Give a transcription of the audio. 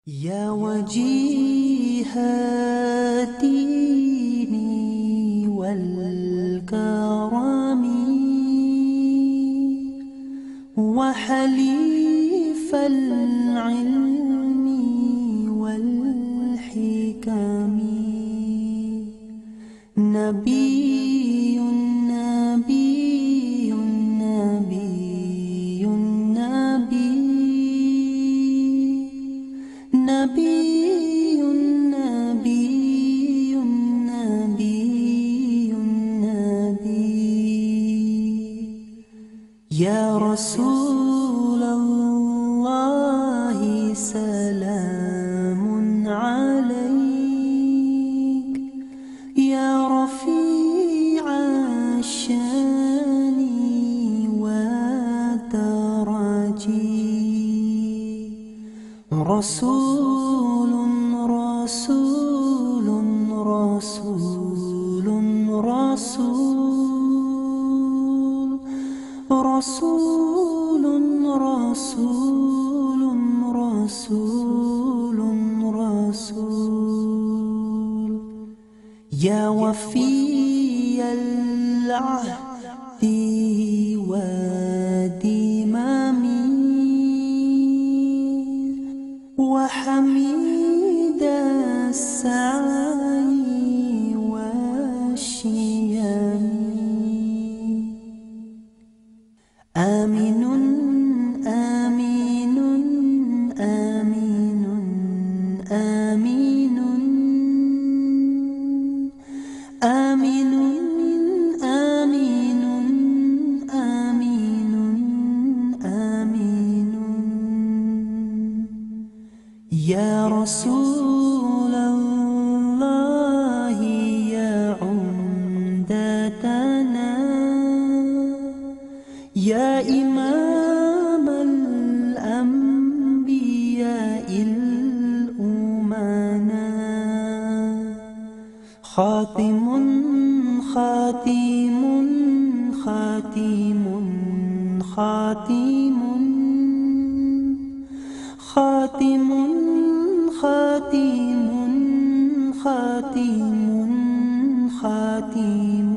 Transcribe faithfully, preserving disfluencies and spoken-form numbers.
يا وجيه الدين والكرم وحليف العلم والحكم نبي نبي نبي نبي نبي نبي نبي نبي يا رسول الله سلام عليك يا رفيع الشان والدرج رسول رسول رسول رسول رسول رسول رسول رسول يا وفي العهد والدمام وحميد السعي والشيم آمين آمين آمين آمين آمين آمين آمين آمين يا رسول الله يا عمدتنا يا إمام الأنبياء الأمنا خاتم خاتم خاتم خاتم خاتم خاتم خاتم خاتم